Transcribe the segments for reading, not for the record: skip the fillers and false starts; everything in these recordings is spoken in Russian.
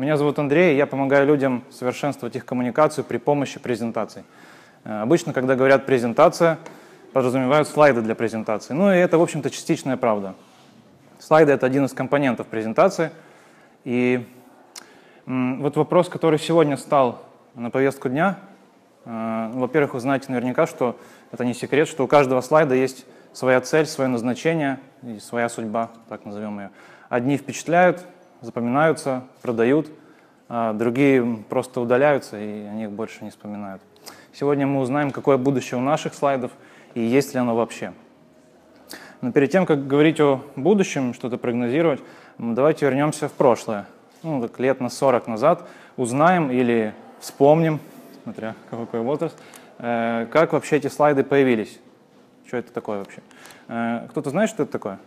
Меня зовут Андрей, и я помогаю людям совершенствовать их коммуникацию при помощи презентаций. Обычно, когда говорят «презентация», подразумевают слайды для презентации. Ну и это, в общем-то, частичная правда. Слайды — это один из компонентов презентации. И вот вопрос, который сегодня стал на повестку дня. Во-первых, вы знаете наверняка, что это не секрет, что у каждого слайда есть своя цель, свое назначение и своя судьба, так назовем ее. Одни впечатляют, запоминаются, продают, а другие просто удаляются, и о них больше не вспоминают. Сегодня мы узнаем, какое будущее у наших слайдов и есть ли оно вообще. Но перед тем, как говорить о будущем, что-то прогнозировать, давайте вернемся в прошлое. Так лет на 40 назад узнаем или вспомним, смотря какой возраст, как вообще эти слайды появились. Что это такое вообще? Кто-то знает, что это такое?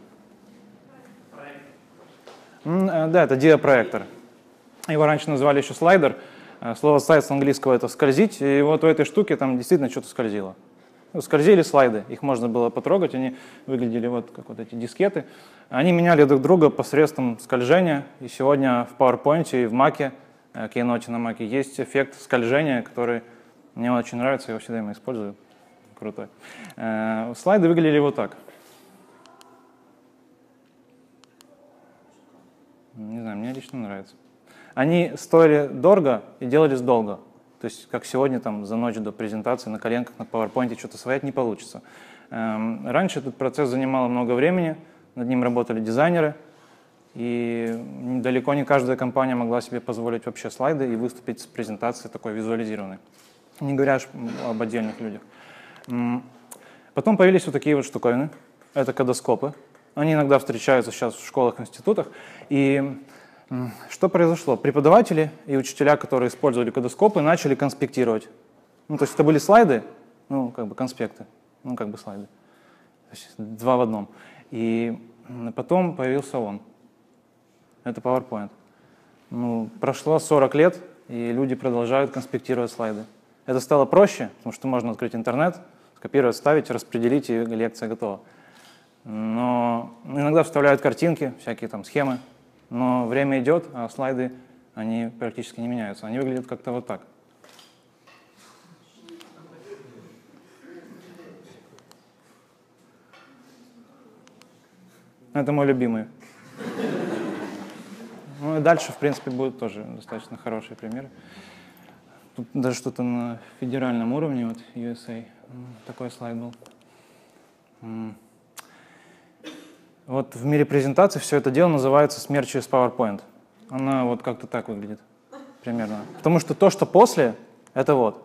Да, это диапроектор. Его раньше называли еще слайдер. Слово слайд с английского — это скользить. И вот у этой штуки там действительно что-то скользило. Скользили слайды, их можно было потрогать, они выглядели вот как вот эти дискеты. Они меняли друг друга посредством скольжения. И сегодня в PowerPoint и в Mac, Keynote на Mac, есть эффект скольжения, который мне очень нравится, я его всегда использую. Крутой. Слайды выглядели вот так. Не знаю, мне лично нравится. Они стоили дорого и делались долго. То есть, как сегодня, там, за ночь до презентации на коленках на PowerPoint что-то своять не получится. Раньше этот процесс занимал много времени, над ним работали дизайнеры, и далеко не каждая компания могла себе позволить вообще слайды и выступить с презентацией такой визуализированной. Не говоря об отдельных людях. Потом появились вот такие вот штуковины. Это кодоскопы. Они иногда встречаются сейчас в школах, институтах. И что произошло? Преподаватели и учителя, которые использовали кодоскопы, начали конспектировать. То есть это были слайды, как бы конспекты, как бы слайды. То есть два в одном. И потом появился он. Это PowerPoint. Прошло 40 лет, и люди продолжают конспектировать слайды. Это стало проще, потому что можно открыть интернет, скопировать, вставить, распределить, и лекция готова. Но иногда вставляют картинки, всякие там схемы, но время идет, а слайды, они практически не меняются. Они выглядят как-то вот так. Это мой любимый. И дальше, в принципе, будут тоже достаточно хорошие примеры. Тут даже что-то на федеральном уровне, вот USA, такой слайд был. Вот в мире презентаций все это дело называется «Смерть через PowerPoint». Она вот как-то так выглядит примерно. Потому что то, что после, это вот.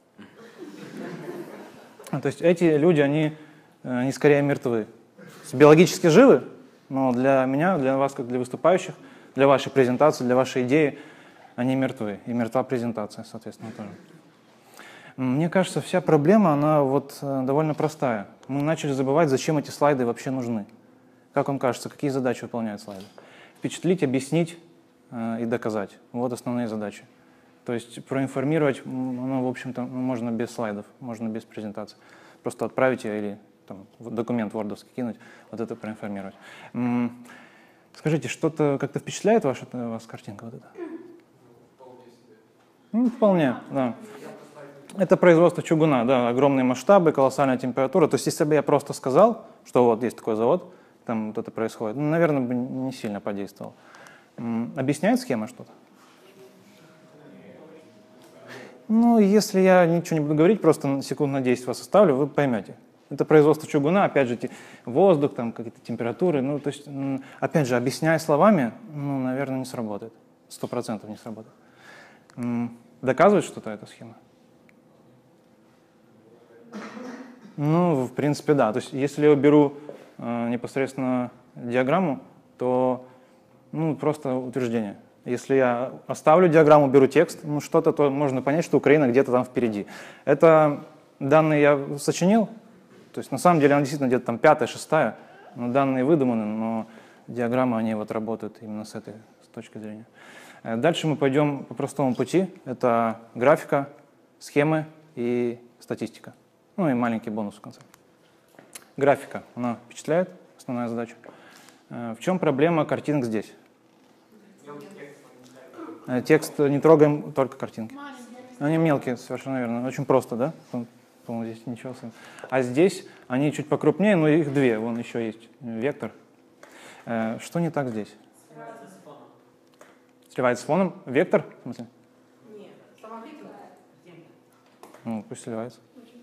То есть эти люди, они скорее мертвы. Биологически живы, но для меня, для вас, как для выступающих, для вашей презентации, для вашей идеи, они мертвы. И мертва презентация, соответственно, тоже. Мне кажется, вся проблема, она вот довольно простая. Мы начали забывать, зачем эти слайды вообще нужны. Как вам кажется, какие задачи выполняют слайды? Впечатлить, объяснить и доказать. Вот основные задачи. То есть проинформировать, в общем-то, можно без слайдов, можно без презентации. Просто отправить ее или там, документ wordовский кинуть, вот это проинформировать. Скажите, что-то как-то впечатляет вас картинка вот эта? Вполне, да. Это производство чугуна, да, огромные масштабы, колоссальная температура. То есть если бы я просто сказал, что вот есть такой завод, там вот это происходит, наверное, бы не сильно подействовал. Объясняет схема что-то? Если я ничего не буду говорить, просто секунд на 10 вас оставлю, вы поймете. Это производство чугуна, опять же, воздух, там какие-то температуры. То есть, опять же, объясняя словами, наверное, не сработает. 100% не сработает. Доказывает что-то эта схема? В принципе, да. То есть, если я беру непосредственно диаграмму, то просто утверждение. Если я оставлю диаграмму, беру текст, что-то, то можно понять, что Украина где-то там впереди. Это данные я сочинил, то есть на самом деле она действительно где-то там 5-я, 6-я, но данные выдуманы, но диаграммы, они вот работают именно с этой точки зрения. Дальше мы пойдем по простому пути. Это графика, схемы и статистика. И маленький бонус в конце. Графика, она впечатляет, основная задача. В чем проблема картинок здесь? Текст не трогаем, только картинки. Они мелкие, совершенно верно. Очень просто, да? По-моему, здесь ничего особенного. А здесь они чуть покрупнее, но их две. Вон еще есть вектор. Что не так здесь? Сливается с фоном. Вектор? В смысле? Нет, сама вектор. Ну, пусть сливается.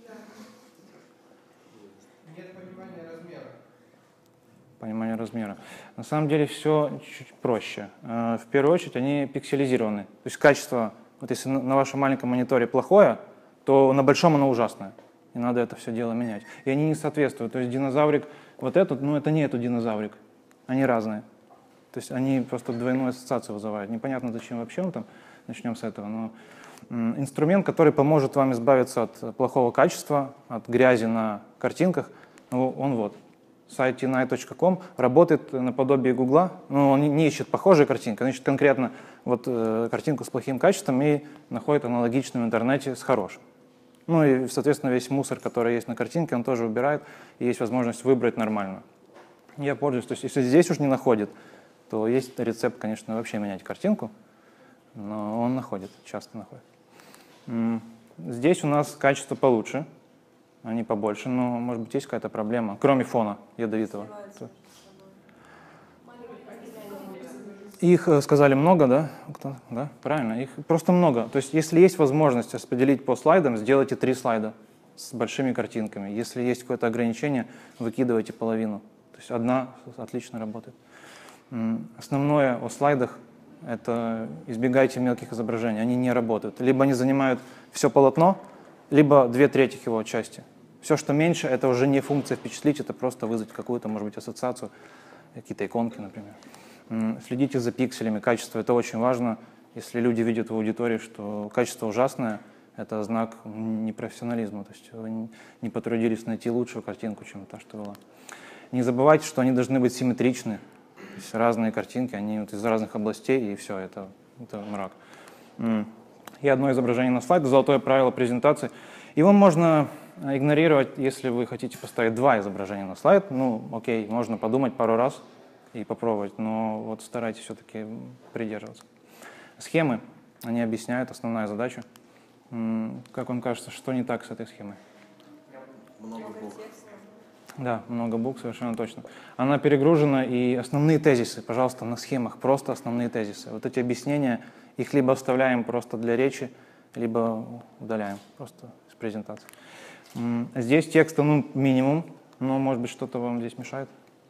Нет понимания размера. Понимание размера. На самом деле все чуть проще. В первую очередь они пикселизированы. То есть качество, вот если на вашем маленьком мониторе плохое, то на большом оно ужасное. И надо это все дело менять. И они не соответствуют. То есть динозаврик вот этот, ну это не этот динозаврик. Они разные. То есть они просто двойную ассоциацию вызывают. Непонятно, зачем вообще он там. Начнем с этого. Но инструмент, который поможет вам избавиться от плохого качества, от грязи на картинках, ну, он вот. Сайт tinai.com работает наподобие Гугла, но он не ищет похожие картинки, он ищет конкретно вот, картинку с плохим качеством и находит аналогичную в интернете с хорошим. Ну и, соответственно, весь мусор, который есть на картинке, он тоже убирает, и есть возможность выбрать нормально. Я пользуюсь, то есть если здесь уж не находит, то есть рецепт, конечно, вообще менять картинку, но он находит, часто находит. Здесь у нас качество получше, они побольше, но, может быть, есть какая-то проблема, кроме фона ядовитого. Их сказали много, да? Кто? Да, правильно, их просто много. То есть, если есть возможность распределить по слайдам, сделайте 3 слайда с большими картинками. Если есть какое-то ограничение, выкидывайте половину. То есть одна отлично работает. Основное о слайдах – это избегайте мелких изображений, они не работают. Либо они занимают все полотно, либо 2/3 его части. Все, что меньше, это уже не функция впечатлить, это просто вызвать какую-то, может быть, ассоциацию, какие-то иконки, например. Следите за пикселями, качество – это очень важно. Если люди видят в аудитории, что качество ужасное, это знак непрофессионализма, то есть вы не потрудились найти лучшую картинку, чем та, что была. Не забывайте, что они должны быть симметричны. То есть разные картинки, они вот из разных областей, и все, это мрак. И одно изображение на слайд, золотое правило презентации. Его можно игнорировать, если вы хотите поставить 2 изображения на слайд. Ну, окей, можно подумать пару раз и попробовать, но вот старайтесь все-таки придерживаться. Схемы, они объясняют, основная задача. Как вам кажется, что не так с этой схемой? Много букв. Да, много букв, совершенно точно. Она перегружена, и основные тезисы, пожалуйста, на схемах, просто основные тезисы. Вот эти объяснения, их либо оставляем просто для речи, либо удаляем просто из презентации. Здесь текста, ну, минимум, но, может быть, что-то вам здесь мешает?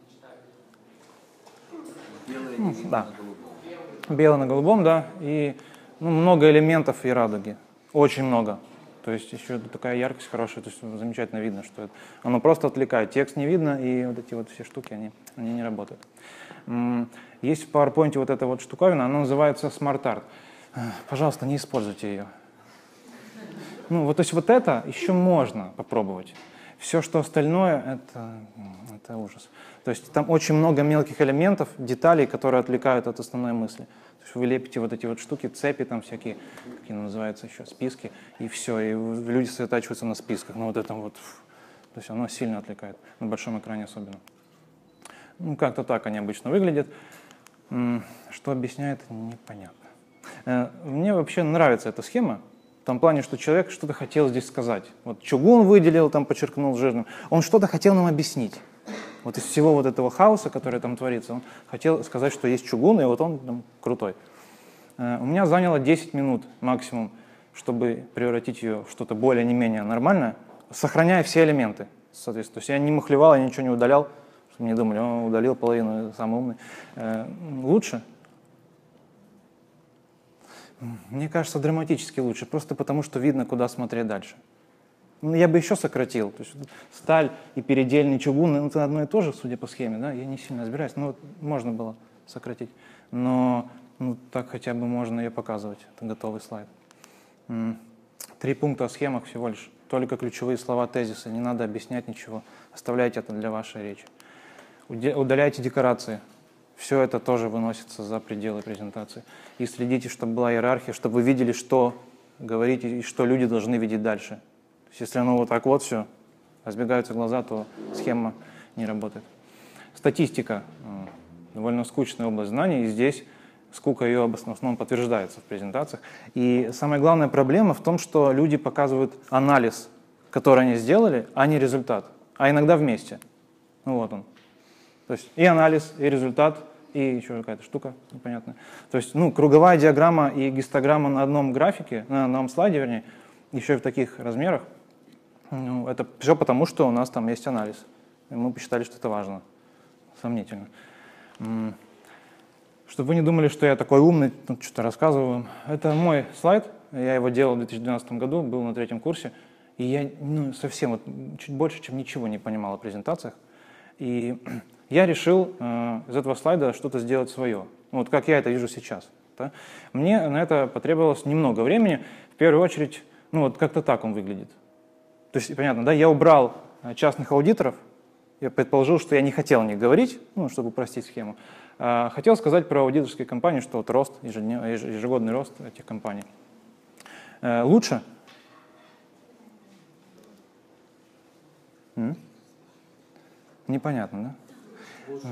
Белое да. на голубом. Белое на голубом, да, и много элементов и радуги, очень много. То есть еще такая яркость хорошая, то есть замечательно видно, что это. Оно просто отвлекает. Текст не видно, и вот эти вот все штуки, они не работают. Есть в PowerPoint вот эта вот штуковина, она называется Smart Art. Пожалуйста, не используйте ее. Ну, вот, то есть вот это еще можно попробовать. Все, что остальное, это ужас. То есть там очень много мелких элементов, деталей, которые отвлекают от основной мысли. То есть вы лепите вот эти вот штуки, цепи там всякие, какие называются еще, списки, и все, и люди сосредотачиваются на списках, на вот этом вот. То есть оно сильно отвлекает, на большом экране особенно. Ну, как-то так они обычно выглядят. Что объясняет, непонятно. Мне вообще нравится эта схема, в том плане, что человек что-то хотел здесь сказать. Вот чугун выделил, там подчеркнул жирным. Он что-то хотел нам объяснить. Вот из всего вот этого хаоса, который там творится, он хотел сказать, что есть чугун, и вот он там крутой. У меня заняло 10 минут максимум, чтобы превратить ее в что-то более не менее нормальное, сохраняя все элементы, соответственно. То есть я не мухлевал, я ничего не удалял, чтобы не думали, он удалил половину, самый умный. Лучше? Мне кажется, драматически лучше, просто потому что видно, куда смотреть дальше. Я бы еще сократил. То есть сталь и передельный чугун, это одно и то же, судя по схеме, да? Я не сильно разбираюсь, но вот можно было сократить. Но так хотя бы можно ее показывать. Это готовый слайд. 3 пункта о схемах всего лишь. Только ключевые слова, тезисы. Не надо объяснять ничего. Оставляйте это для вашей речи. Удаляйте декорации. Все это тоже выносится за пределы презентации. И следите, чтобы была иерархия, чтобы вы видели, что говорите и что люди должны видеть дальше. То есть, если оно вот так вот все, разбегаются глаза, то схема не работает. Статистика. Довольно скучная область знаний. И здесь скука ее в основном подтверждается в презентациях. И самая главная проблема в том, что люди показывают анализ, который они сделали, а не результат, а иногда вместе. Ну вот он. То есть и анализ, и результат, и еще какая-то штука непонятная. То есть, ну, круговая диаграмма и гистограмма на одном графике, на одном слайде, вернее, еще и в таких размерах, ну, это все потому, что у нас там есть анализ. И мы посчитали, что это важно. Сомнительно. Чтобы вы не думали, что я такой умный, тут что-то рассказываю. Это мой слайд. Я его делал в 2012 году, был на 3-м курсе. И я совсем вот, чуть больше, чем ничего не понимал о презентациях. И я решил из этого слайда что-то сделать свое. Вот как я это вижу сейчас. Да? Мне на это потребовалось немного времени. В первую очередь, ну вот как-то так он выглядит. То есть, понятно, да, я убрал частных аудиторов. Я предположил, что я не хотел о них говорить, ну, чтобы упростить схему. Хотел сказать про аудиторские компании, что вот рост, ежегодный рост этих компаний. Лучше? Непонятно, да?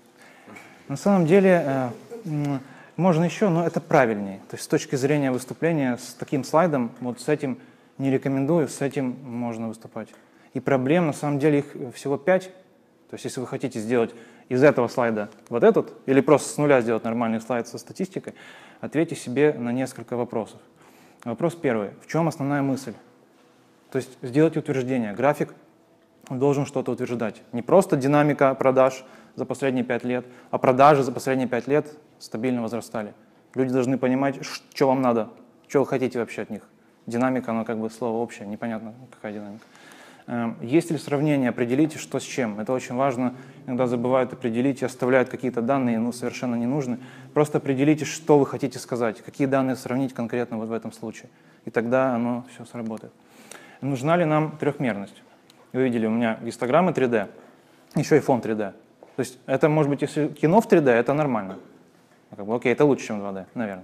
На самом деле, можно еще, но это правильнее. То есть с точки зрения выступления с таким слайдом, вот с этим не рекомендую, с этим можно выступать. И проблем, на самом деле, их всего 5. То есть если вы хотите сделать из этого слайда вот этот, или просто с нуля сделать нормальный слайд со статистикой, ответьте себе на несколько вопросов. Вопрос первый. В чем основная мысль? То есть сделать утверждение. График должен что-то утверждать. Не просто динамика продаж за последние 5 лет, а продажи за последние 5 лет стабильно возрастали. Люди должны понимать, что вам надо, что вы хотите вообще от них. Динамика, оно как бы слово общее, непонятно, какая динамика. Есть ли сравнение, определите, что с чем. Это очень важно. Иногда забывают определить и оставляют какие-то данные, ну, совершенно не нужны. Просто определите, что вы хотите сказать, какие данные сравнить конкретно вот в этом случае. И тогда оно все сработает. Нужна ли нам трехмерность? Вы видели, у меня гистограммы 3D, еще и фон 3D. То есть это, может быть, если кино в 3D, это нормально. Как бы, окей, это лучше, чем 2D, наверное.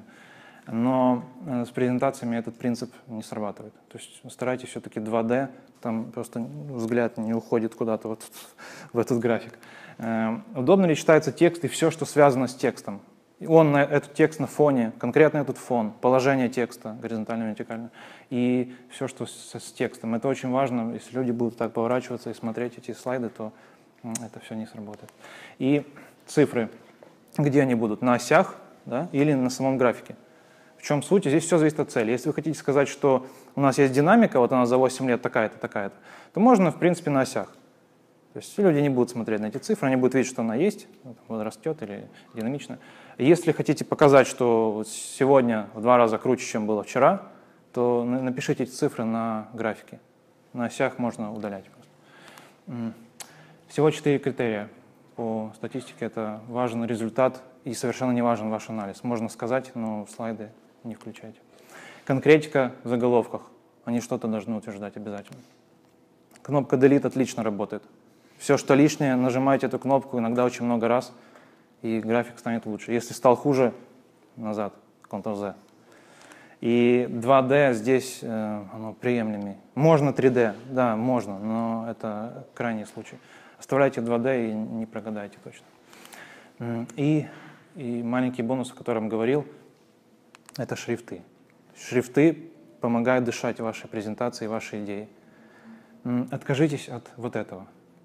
Но с презентациями этот принцип не срабатывает. То есть старайтесь все-таки 2D, там просто взгляд не уходит куда-то вот в этот график. Удобно ли читается текст и все, что связано с текстом? Он, этот текст на фоне, конкретно этот фон, положение текста, горизонтально, вертикально, и все, что с текстом. Это очень важно. Если люди будут так поворачиваться и смотреть эти слайды, то это все не сработает. И цифры, где они будут? На осях, да, или на самом графике? В чем суть? Здесь все зависит от цели. Если вы хотите сказать, что у нас есть динамика, вот она за 8 лет такая-то, такая-то, то можно, в принципе, на осях. То есть люди не будут смотреть на эти цифры, они будут видеть, что она есть, вот растет или динамично. Если хотите показать, что вот сегодня в 2 раза круче, чем было вчера, то напишите эти цифры на графике. На осях можно удалять просто. Всего 4 критерия по статистике. Это важен результат и совершенно не важен ваш анализ. Можно сказать, но слайды не включайте. Конкретика в заголовках. Они что-то должны утверждать обязательно. Кнопка Delete отлично работает. Все, что лишнее, нажимайте эту кнопку иногда очень много раз, и график станет лучше. Если стал хуже, назад, Ctrl-Z. И 2D здесь оно приемлемее. Можно 3D, да, можно, но это крайний случай. Оставляйте 2D и не прогадайте точно. И маленький бонус, о котором говорил, это шрифты. Шрифты помогают дышать вашей презентации, вашей идеи. Откажитесь от вот этого.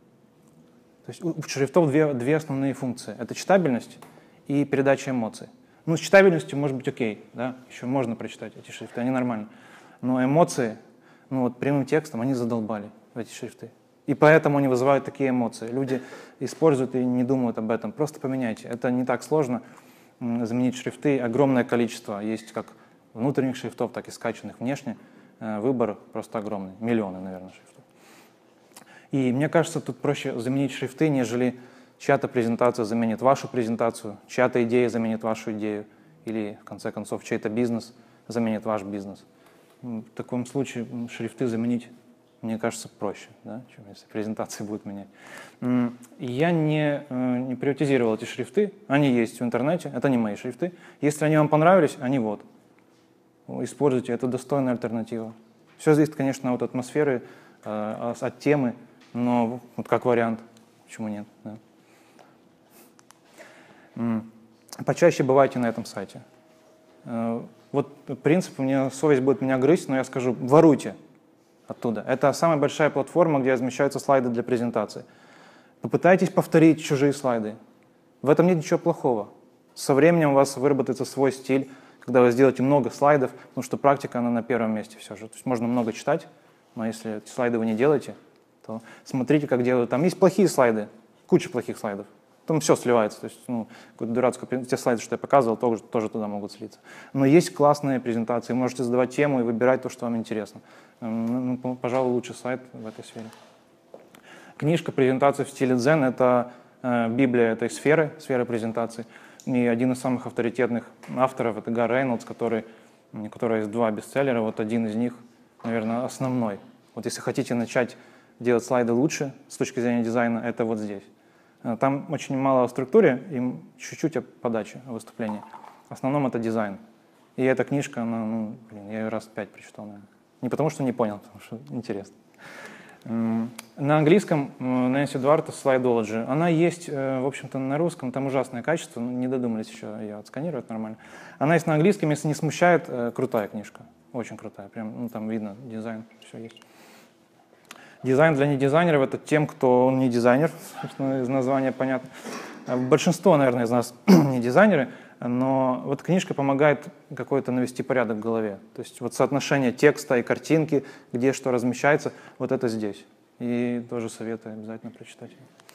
То есть у шрифтов две основные функции. Это читабельность и передача эмоций. Ну, с читабельностью может быть окей, да, еще можно прочитать эти шрифты, они нормальные. Но эмоции, ну вот прямым текстом, они задолбали в эти шрифты. И поэтому они вызывают такие эмоции. Люди используют и не думают об этом. Просто поменяйте. Это не так сложно заменить шрифты. Огромное количество. Есть как внутренних шрифтов, так и скачанных внешне. Выбор просто огромный. Миллионы, наверное, шрифтов. И мне кажется, тут проще заменить шрифты, нежели чья-то презентация заменит вашу презентацию, чья-то идея заменит вашу идею, или, в конце концов, чей-то бизнес заменит ваш бизнес. В таком случае шрифты заменить, мне кажется, проще, да, чем если презентации будут менять. Я не приоритизировал эти шрифты, они есть в интернете, это не мои шрифты. Если они вам понравились, они вот. Используйте, это достойная альтернатива. Все зависит, конечно, от атмосферы, от темы, но вот как вариант, почему нет? Да. почаще бывайте на этом сайте. Вот принцип, мне совесть будет меня грызть, но я скажу, воруйте оттуда. Это самая большая платформа, где размещаются слайды для презентации. Попытайтесь повторить чужие слайды. В этом нет ничего плохого. Со временем у вас выработается свой стиль, когда вы сделаете много слайдов, потому что практика, она на первом месте все же. То есть можно много читать, но если эти слайды вы не делаете, то смотрите, как делают. Там есть плохие слайды, куча плохих слайдов. Там все сливается. То есть, какую-то дурацкую, те слайды, что я показывал, тоже туда могут слиться. Но есть классные презентации. Можете задавать тему и выбирать то, что вам интересно. Пожалуй, лучший сайт в этой сфере. Книжка презентации в стиле Дзен — это библия этой сферы презентации. И один из самых авторитетных авторов — это Гар Рейнольдс, у которого есть 2 бестселлера. Вот один из них, наверное, основной. Вот если хотите начать делать слайды лучше с точки зрения дизайна, это вот здесь. Там очень мало о структуре и чуть-чуть о подаче, о выступлении. В основном это дизайн. И эта книжка, она, я ее раз 5 прочитал, наверное. Не потому что не понял, потому что интересно. На английском Нэнси Дуарте Slideology. Она есть, в общем-то, на русском, там ужасное качество, не додумались еще ее отсканировать нормально. Она есть на английском, если не смущает, крутая книжка, очень крутая, прям, там видно дизайн, все есть. Дизайн для недизайнеров — это тем, кто не дизайнер, собственно, из названия понятно. Большинство, наверное, из нас не дизайнеры, но вот книжка помогает какой-то навести порядок в голове. То есть вот соотношение текста и картинки, где что размещается, вот это здесь. И тоже советую обязательно прочитать.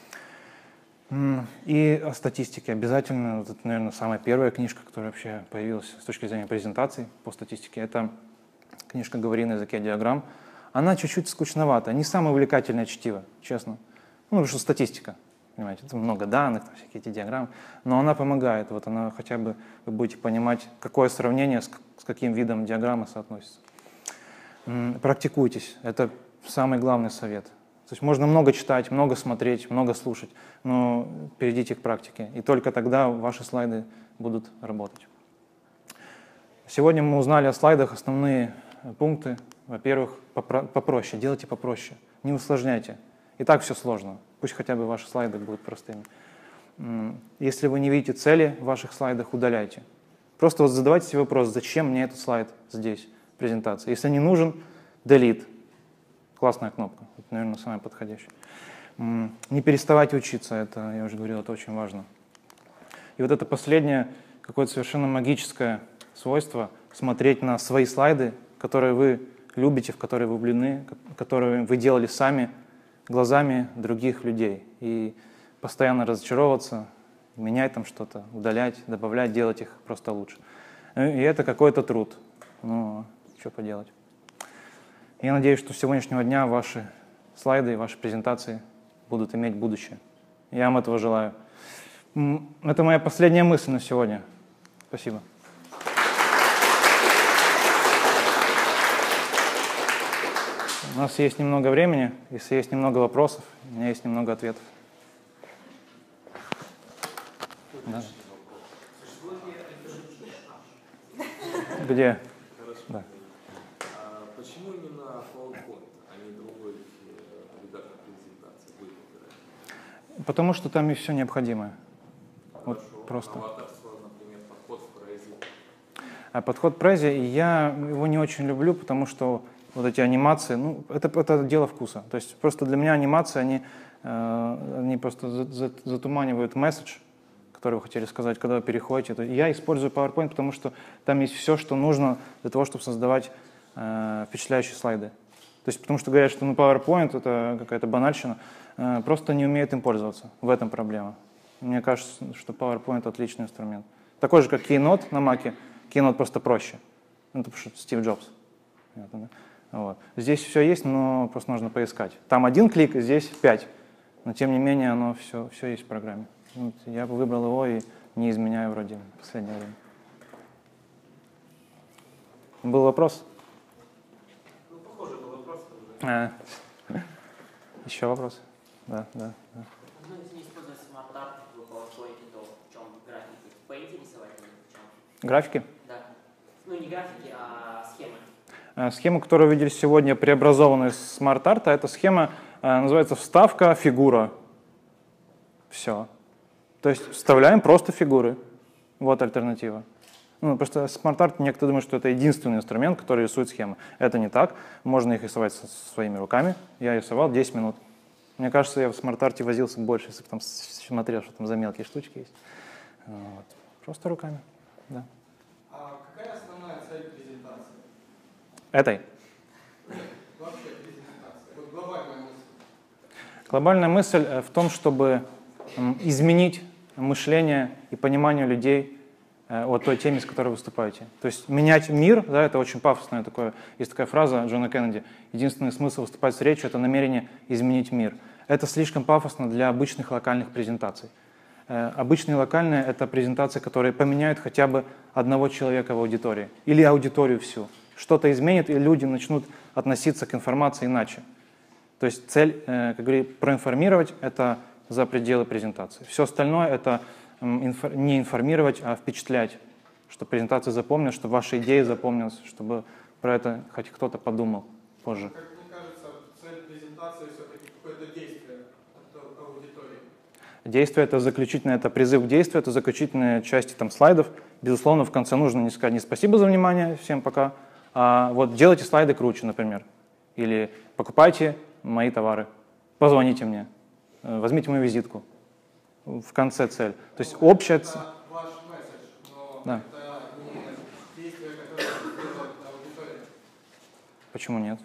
И о статистике обязательно. Вот это, наверное, самая первая книжка, которая вообще появилась с точки зрения презентаций по статистике. Это книжка «Говори на языке диаграмм». Она чуть-чуть скучновата, не самое увлекательное чтиво, честно. Потому что статистика, понимаете, это много данных, там всякие эти диаграммы, но она помогает, вот она хотя бы, вы будете понимать, какое сравнение с каким видом диаграммы соотносится. Практикуйтесь, это самый главный совет. То есть можно много читать, много смотреть, много слушать, но перейдите к практике, и только тогда ваши слайды будут работать. Сегодня мы узнали о слайдах основные пункты. Во-первых, попроще, делайте попроще, не усложняйте. И так все сложно, пусть хотя бы ваши слайды будут простыми. Если вы не видите цели в ваших слайдах, удаляйте. Просто вот задавайте себе вопрос, зачем мне этот слайд здесь, презентация. Если не нужен, delete. Классная кнопка, это, наверное, самая подходящая. Не переставайте учиться, это, я уже говорил, это очень важно. И вот это последнее, какое-то совершенно магическое свойство — смотреть на свои слайды, которые вы любите, в которые вы влюблены, которые вы делали сами, глазами других людей. И постоянно разочаровываться, менять там что-то, удалять, добавлять, делать их просто лучше. И это какой-то труд. Ну, что поделать. Я надеюсь, что с сегодняшнего дня ваши слайды и ваши презентации будут иметь будущее. Я вам этого желаю. Это моя последняя мысль на сегодня. Спасибо. У нас есть немного времени, если есть немного вопросов, у меня есть немного ответов. Да. Где? Да. Почему именно PowerPoint, а не другой редактор презентации вы выбираете? Потому что там и все необходимое. Вот просто. Новаторство, например, подход в Prezi. А подход Prezi, я его не очень люблю, потому что вот эти анимации, это дело вкуса. То есть просто для меня анимации, они просто затуманивают месседж, который вы хотели сказать, когда вы переходите. Я использую PowerPoint, потому что там есть все, что нужно для того, чтобы создавать впечатляющие слайды. То есть потому что говорят, что PowerPoint — это какая-то банальщина, просто не умеют им пользоваться. В этом проблема. Мне кажется, что PowerPoint — отличный инструмент. Такой же, как Keynote на Mac. Keynote просто проще. Это потому что Стив Джобс. Понятно, да? Вот. Здесь все есть, но просто нужно поискать. Там 1 клик, здесь 5. Но тем не менее, оно все есть в программе. Вот, я бы выбрал его и не изменяю вроде в последнее время. Был вопрос? Ну, похоже, был вопрос. Еще вопрос? Да. Ну, если не использовать смарт-арт в PowerPoint, то в чем графики? В Paint рисовать или в чем? Графики? Да. Ну, не графики, а схемы. Схема, которую вы видели сегодня, преобразованная из смарт-арта, эта схема называется «Вставка, фигура». Все. То есть вставляем просто фигуры. Вот альтернатива. Ну, просто смарт-арт, некоторые думают, что это единственный инструмент, который рисует схемы. Это не так. Можно их рисовать своими руками. Я рисовал 10 минут. Мне кажется, я в смарт-арте возился больше, если бы там смотрел, что там за мелкие штучки есть. Вот. Просто руками, да. А какая основная цель презентации? Этой. Нет, вообще презентации. Вот глобальная мысль. Глобальная мысль в том, чтобы изменить мышление и понимание людей о той теме, с которой выступаете. То есть менять мир, да, это очень пафосное такое. Есть такая фраза Джона Кеннеди: единственный смысл выступать с речью — это намерение изменить мир. Это слишком пафосно для обычных локальных презентаций. Обычные локальные — это презентации, которые поменяют хотя бы одного человека в аудитории или аудиторию всю. Что-то изменит, и люди начнут относиться к информации иначе. То есть цель, как говорит, проинформировать — это за пределы презентации. Все остальное — это не информировать, а впечатлять, чтобы презентация запомнилась, чтобы ваши идеи запомнились, чтобы про это хоть кто-то подумал позже. Как мне кажется, цель презентации все-таки какое-то действие от аудитории. Действие — это заключительное, это призыв к действию, это заключительные части там слайдов. Безусловно, в конце нужно не сказать не спасибо за внимание, всем пока, а вот делайте слайды круче, например. Или покупайте мои товары, позвоните мне, возьмите мою визитку. В конце цель. То есть общая цель. Это ваш месседж, но Да. это не действие, которое делает аудитория. Почему нет?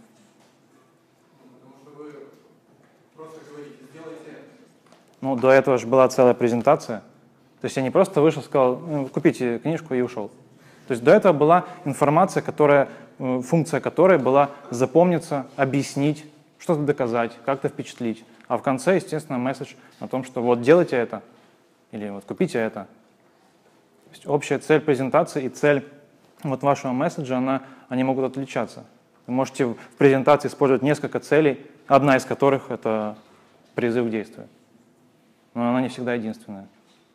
Потому что вы просто говорите, сделайте это. Ну, до этого же была целая презентация. То есть я не просто вышел, сказал: купите книжку, и ушел. То есть до этого была информация, функция которой была запомниться, объяснить, что-то доказать, как-то впечатлить. А в конце, естественно, месседж о том, что вот делайте это, или вот купите это. То есть общая цель презентации и цель вот вашего месседжа, они могут отличаться. Вы можете в презентации использовать несколько целей, одна из которых — это призыв к действию. Но она не всегда единственная.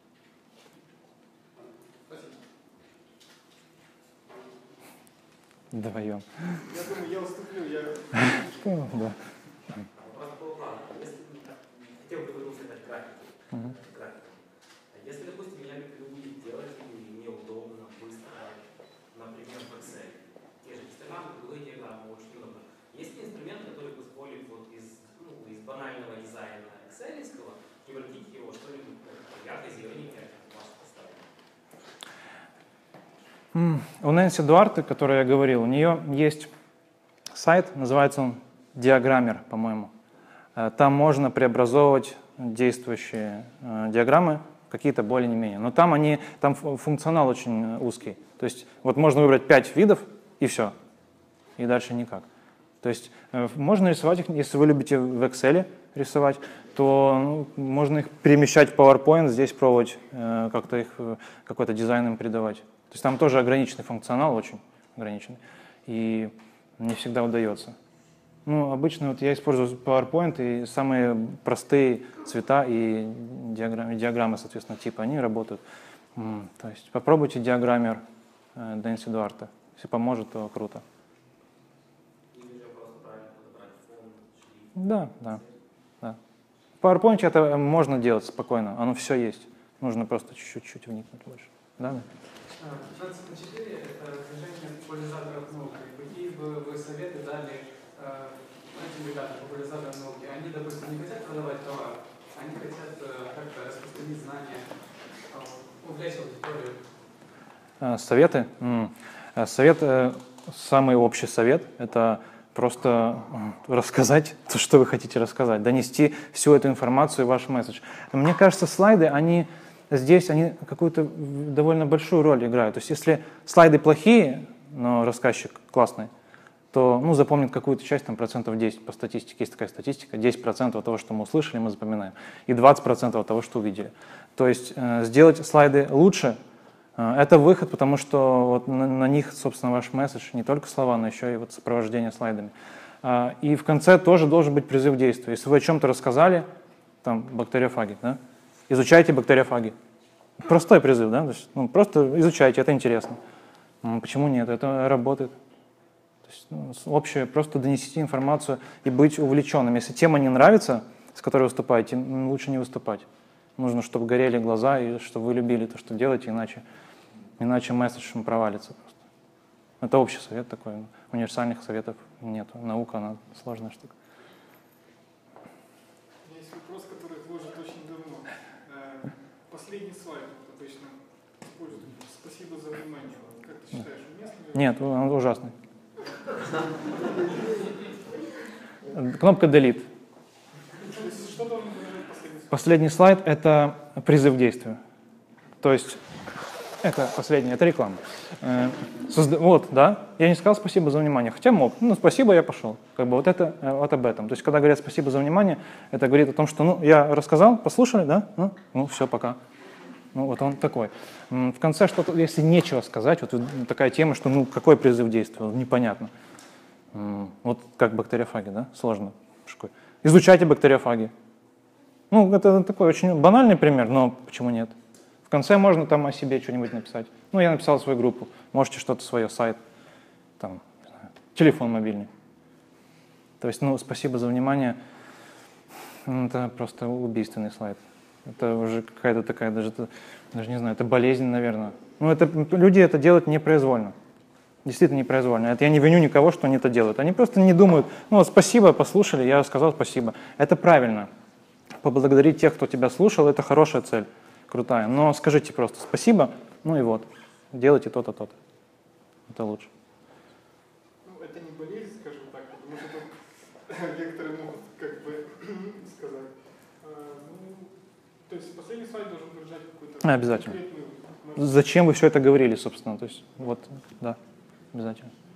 Вдвоем. Я думаю, я уступлю. Да. Вопрос по плану. Хотел бы вернуться к графике. Если, допустим, я люблю делать и мне удобно, быстро, например, в Excel, те же гистограммы, круглые диаграммы, очень удобно. Есть ли инструмент, который позволит вот из банального дизайна экселевского превратить его в что-нибудь ярко-зелененькое, как у вас поставлено? У Нэнси Дуарте, о которой я говорил, у нее есть сайт, называется он Диаграммер, по-моему. Там можно преобразовывать действующие диаграммы, какие-то более не менее. Но там функционал очень узкий. То есть вот можно выбрать 5 видов и все. И дальше никак. То есть можно рисовать их, если вы любите в Excel рисовать, то можно их перемещать в PowerPoint, здесь пробовать как-то их, какой-то дизайн им придавать. То есть там тоже ограниченный функционал, очень ограниченный. И не всегда удается. Ну, обычно вот я использую PowerPoint, и самые простые цвета и диаграммы, соответственно, типа, они работают. То есть попробуйте диаграммер Нэнси Дуарте. Если поможет, то круто. Или же просто правильно подобрать фон, шрифт? Да. В PowerPoint это можно делать спокойно, оно все есть. Нужно просто чуть-чуть вникнуть больше. Да? 24 — это движение популяризаторов науки. Какие бы вы советы дали этим ребятам, популяризаторам науки? Они, допустим, не хотят продавать товар, они хотят как-то распространить знания, увлечь аудиторию. Советы? Самый общий совет — это просто рассказать то, что вы хотите рассказать, донести всю эту информацию и ваш месседж. Мне кажется, слайды, они какую-то довольно большую роль играют. То есть если слайды плохие, но рассказчик классный, то запомнит какую-то часть, там, 10% по статистике. Есть такая статистика: 10% от того, что мы услышали, мы запоминаем, и 20% от того, что увидели. То есть сделать слайды лучше — это выход, потому что вот на них, собственно, ваш месседж, не только слова, но еще и вот сопровождение слайдами. И в конце тоже должен быть призыв к действию. Если вы о чем-то рассказали, там, бактериофаги, да, изучайте бактериофаги. Простой призыв, да? То есть, просто изучайте, это интересно. Почему нет? Это работает. То есть, общее, просто донесите информацию и быть увлеченным. Если тема не нравится, с которой выступаете, лучше не выступать. Нужно, чтобы горели глаза и чтобы вы любили то, что делаете, иначе Иначе месседж провалится просто. Это общий совет такой. Универсальных советов нет. Наука, она сложная штука. У меня есть вопрос, который вложит очень давно. Последний слайд обычно используют. Спасибо за внимание. Как ты считаешь, уместно ли? Нет, он ужасный. Кнопка Delete. То есть что должен выражать последний слайд? Последний слайд — это призыв к действию. То есть это последнее, это реклама. Вот, да, я не сказал спасибо за внимание, хотя мог. Ну, спасибо, я пошел. Как бы вот это вот об этом. То есть когда говорят спасибо за внимание, это говорит о том, что, ну, я рассказал, послушали, да? Ну, все, пока. Ну, вот он такой. В конце что-то, если нечего сказать, вот такая тема, что, ну, какой призыв к действию, непонятно. Вот как бактериофаги, да? Сложно. Изучайте бактериофаги. Ну, это такой очень банальный пример, но почему нет? В конце можно там о себе что-нибудь написать. Ну, я написал свою группу. Можете что-то свое, сайт, там, не знаю, телефон мобильный. То есть, ну, спасибо за внимание. Это просто убийственный слайд. Это уже какая-то такая, даже не знаю, это болезнь, наверное. Ну, люди это делают непроизвольно. Действительно непроизвольно. Это я не виню никого, что они это делают. Они просто не думают, ну, вот спасибо, послушали, я сказал спасибо. Это правильно. Поблагодарить тех, кто тебя слушал, это хорошая цель. Крутая. Но скажите просто спасибо, ну и вот, делайте то-то, то-то. Это лучше. Ну, это не болезнь, скажем так, потому что тут некоторые могут как бы сказать. Ну, то есть последний слайд должен выражать какую-то Обязательно. конкретную... Зачем вы все это говорили, собственно? То есть, вот, да, обязательно.